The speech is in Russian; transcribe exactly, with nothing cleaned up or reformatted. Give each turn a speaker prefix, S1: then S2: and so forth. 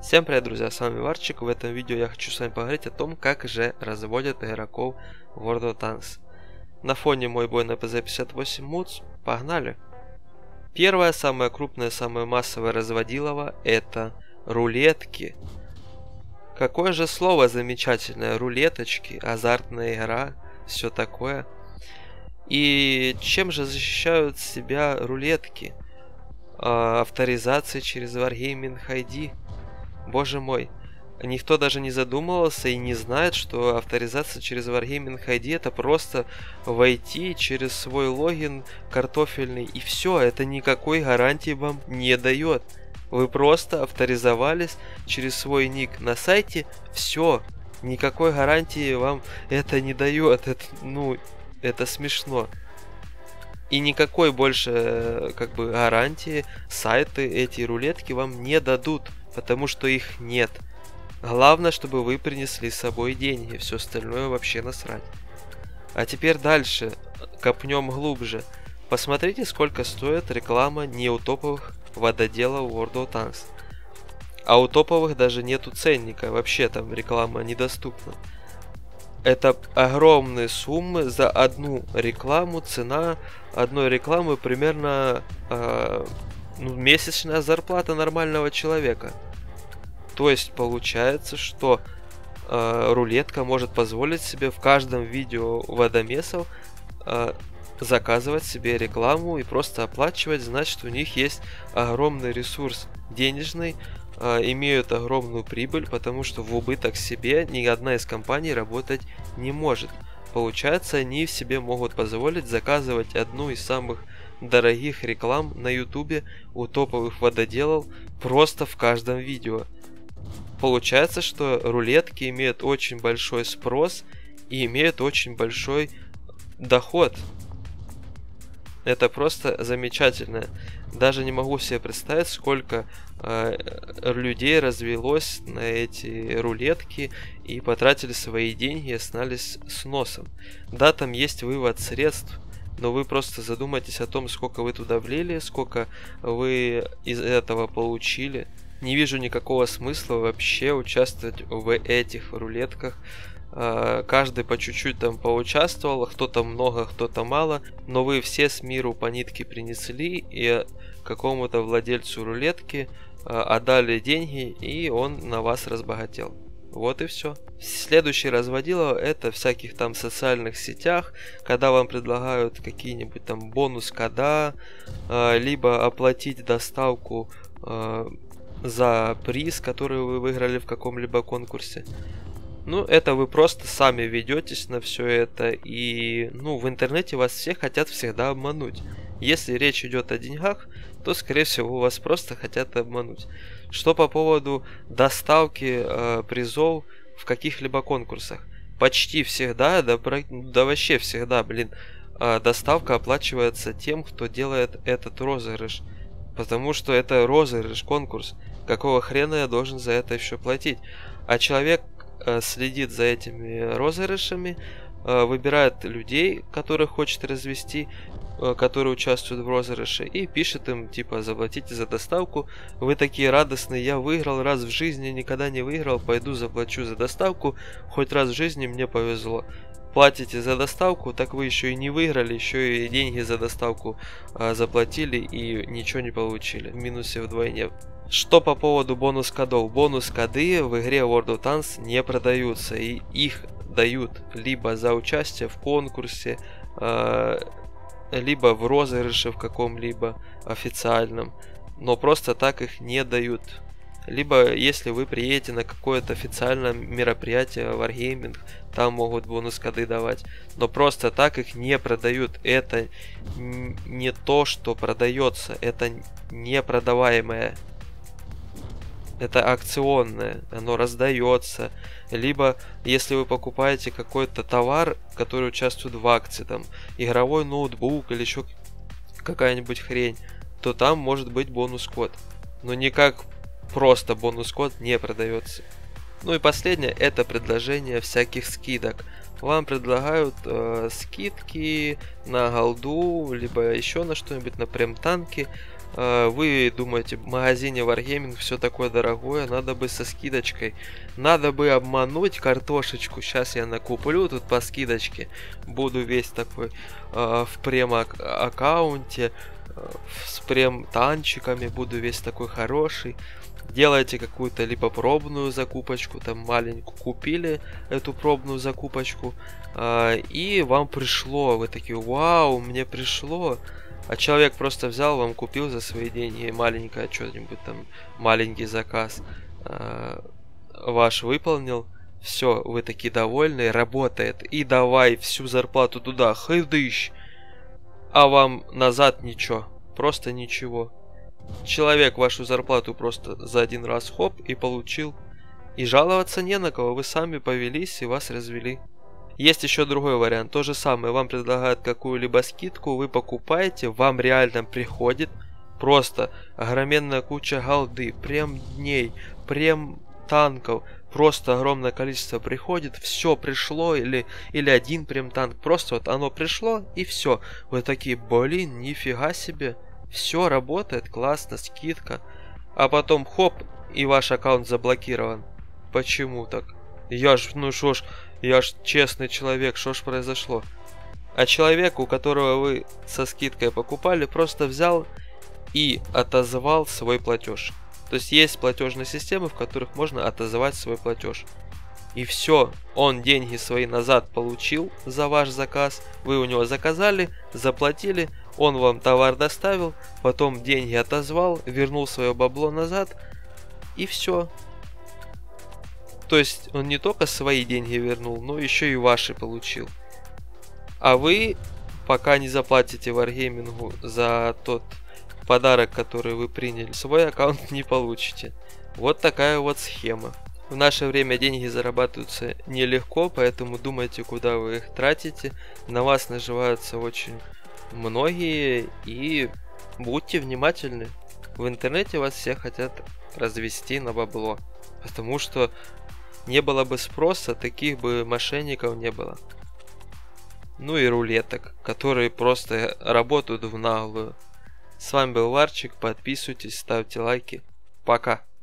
S1: Всем привет, друзья, с вами Варчик. В этом видео я хочу с вами поговорить о том, как же разводят игроков в World of Tanks. На фоне мой бой на пэ зэ пятьдесят восемь мудс. Погнали! Первое, самое крупное, самое массовое разводилово — это рулетки. Какое же слово замечательное! Рулеточки, азартная игра, все такое. И чем же защищают себя рулетки? А, авторизация через Wargaming ай ди. Боже мой, никто даже не задумывался и не знает, что авторизация через Wargaming ай ди — это просто войти через свой логин картофельный, и все, это никакой гарантии вам не дает. Вы просто авторизовались через свой ник на сайте, все, никакой гарантии вам это не дает. Это, ну, это смешно. И никакой больше как бы гарантии сайты эти рулетки вам не дадут, потому что их нет. Главное, чтобы вы принесли с собой деньги, все остальное вообще насрать. А теперь дальше, копнем глубже. Посмотрите, сколько стоит реклама не у топовых вододелов World of Tanks. А у топовых даже нету ценника, вообще там реклама недоступна. Это огромные суммы за одну рекламу. Цена одной рекламы примерно э, ну, месячная зарплата нормального человека. То есть получается, что э, рулетка может позволить себе в каждом видео водомесов э, заказывать себе рекламу и просто оплачивать. Значит, у них есть огромный ресурс денежный, имеют огромную прибыль, потому что в убыток себе ни одна из компаний работать не может. Получается, они в себе могут позволить заказывать одну из самых дорогих реклам на ютубе у топовых вододелов просто в каждом видео. Получается, что рулетки имеют очень большой спрос и имеют очень большой доход. Это просто замечательно. Даже не могу себе представить, сколько э, людей развелось на эти рулетки и потратили свои деньги и остались с носом. Да, там есть вывод средств, но вы просто задумайтесь о том, сколько вы туда влили, сколько вы из этого получили. Не вижу никакого смысла вообще участвовать в этих рулетках. Каждый по чуть-чуть там поучаствовал, кто-то много, кто-то мало, но вы все с миру по нитке принесли и какому-то владельцу рулетки отдали деньги, и он на вас разбогател. Вот и все. Следующий разводилово — это в всяких там социальных сетях, когда вам предлагают какие-нибудь там бонус-кода, либо оплатить доставку за приз, который вы выиграли в каком-либо конкурсе. Ну, это вы просто сами ведетесь на все это, и, ну, в интернете вас все хотят всегда обмануть. Если речь идет о деньгах, то, скорее всего, вас просто хотят обмануть. Что по поводу доставки э, призов в каких-либо конкурсах? Почти всегда, да, да вообще всегда, блин, э, доставка оплачивается тем, кто делает этот розыгрыш. Потому что это розыгрыш, конкурс. Какого хрена я должен за это еще платить? А человек следит за этими розыгрышами, выбирает людей, которых хочет развести, которые участвуют в розыгрыше, и пишет им, типа, заплатите за доставку. Вы такие радостные: я выиграл раз в жизни, никогда не выиграл, пойду заплачу за доставку, хоть раз в жизни мне повезло. Платите за доставку, так вы еще и не выиграли, еще и деньги за доставку а, заплатили и ничего не получили. В минусе вдвойне. Что по поводу бонус-кодов? Бонус-коды в игре World of Tanks не продаются, и их дают либо за участие в конкурсе, э, либо в розыгрыше в каком-либо официальном, но просто так их не дают. Либо если вы приедете на какое-то официальное мероприятие Wargaming, там могут бонус-коды давать, но просто так их не продают. Это не то, что продается, это непродаваемое. Это акционное, оно раздается. Либо если вы покупаете какой-то товар, который участвует в акции, там игровой ноутбук или еще какая-нибудь хрень, то там может быть бонус-код. Но никак просто бонус-код не продается. Ну и последнее — это предложение всяких скидок. Вам предлагают э, скидки на голду, либо еще на что-нибудь, на прем-танки. э, вы думаете, в магазине Wargaming все такое дорогое, надо бы со скидочкой, надо бы обмануть картошечку. Сейчас я накуплю тут по скидочке, буду весь такой э, в прем-аккаунте, э, с прем-танчиками, буду весь такой хороший. Делаете какую-то либо пробную закупочку, там маленькую, купили эту пробную закупочку, э, и вам пришло, вы такие, вау, мне пришло. А человек просто взял, вам купил за свои деньги маленькое что-нибудь там, маленький заказ, э, ваш выполнил, все, вы такие довольны, работает, и давай всю зарплату туда, хыдыщ, а вам назад ничего, просто ничего. Человек вашу зарплату просто за один раз хоп и получил. И жаловаться не на кого, вы сами повелись и вас развели. Есть еще другой вариант, то же самое, вам предлагают какую-либо скидку, вы покупаете, вам реально приходит просто огроменная куча голды, прем дней, прем танков, просто огромное количество приходит, все пришло, или, или один прем танк, просто вот оно пришло и все. Вы такие, блин, нифига себе. Все работает, классно, скидка. А потом хоп, и ваш аккаунт заблокирован. Почему так? Я ж, ну шо ж, я ж честный человек, что ж произошло? А человек, у которого вы со скидкой покупали, просто взял и отозвал свой платеж. То есть есть платежные системы, в которых можно отозвать свой платеж. И все, он деньги свои назад получил за ваш заказ, вы у него заказали, заплатили, он вам товар доставил, потом деньги отозвал, вернул свое бабло назад, и все. То есть он не только свои деньги вернул, но еще и ваши получил. А вы, пока не заплатите Wargaming за тот подарок, который вы приняли, свой аккаунт не получите. Вот такая вот схема. В наше время деньги зарабатываются нелегко, поэтому думайте, куда вы их тратите. На вас наживаются очень многие, и будьте внимательны. В интернете вас все хотят развести на бабло, потому что не было бы спроса, таких бы мошенников не было. Ну и рулеток, которые просто работают в наглую. С вами был Варчик, подписывайтесь, ставьте лайки. Пока!